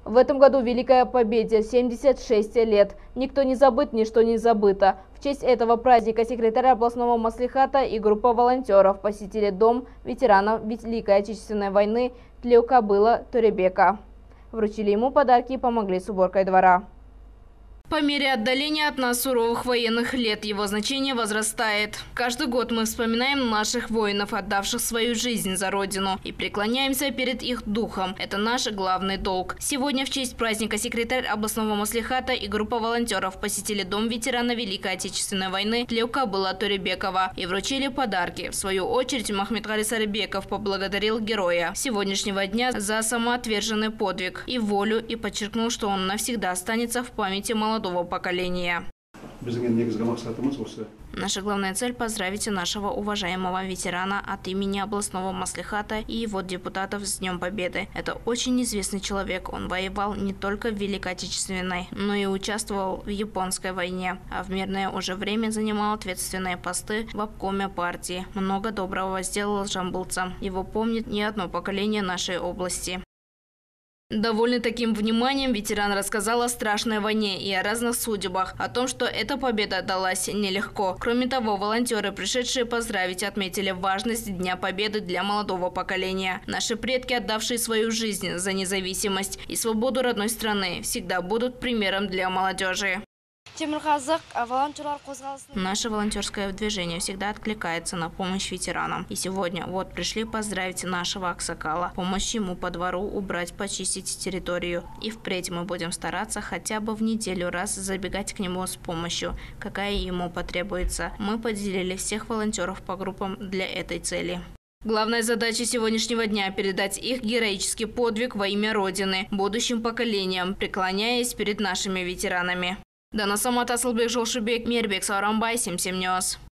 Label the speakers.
Speaker 1: В этом году Великая Победе 76 лет. Никто не забыт, ничто не забыто. В честь этого праздника секретарь областного маслихата и группа волонтеров посетили дом ветеранов Великой Отечественной войны Тлеукабыла Төребека. Вручили ему подарки и помогли с уборкой двора. По мере отдаления от нас суровых военных лет его значение возрастает. Каждый год мы вспоминаем наших воинов, отдавших свою жизнь за Родину, и преклоняемся перед их духом. Это наш главный долг. Сегодня в честь праздника секретарь областного маслихата и группа волонтеров посетили дом ветерана Великой Отечественной войны Тлеукабыла Төребекова и вручили подарки. В свою очередь Махметкали Сарыбеков поблагодарил героя сегодняшнего дня за самоотверженный подвиг и волю и подчеркнул, что он навсегда останется в памяти молодого поколения. Наша главная цель – поздравить нашего уважаемого ветерана от имени областного маслихата и его депутатов с Днем Победы. Это очень известный человек. Он воевал не только в Великой Отечественной, но и участвовал в Японской войне, а в мирное уже время занимал ответственные посты в обкоме партии. Много доброго сделал жамбылцам. Его помнит не одно поколение нашей области. Довольный таким вниманием, ветеран рассказал о страшной войне и о разных судьбах, о том, что эта победа далась нелегко. Кроме того, волонтеры, пришедшие поздравить, отметили важность Дня Победы для молодого поколения. Наши предки, отдавшие свою жизнь за независимость и свободу родной страны, всегда будут примером для молодежи. Наше волонтерское движение всегда откликается на помощь ветеранам. И сегодня вот пришли поздравить нашего Аксакала, помочь ему по двору убрать, почистить территорию. И впредь мы будем стараться хотя бы в неделю раз забегать к нему с помощью, какая ему потребуется. Мы поделили всех волонтеров по группам для этой цели. Главная задача сегодняшнего дня – передать их героический подвиг во имя Родины будущим поколениям, преклоняясь перед нашими ветеранами. Дана Самат Асылбек Жолшыбек, Мейірбек Сауранбай, 77 News.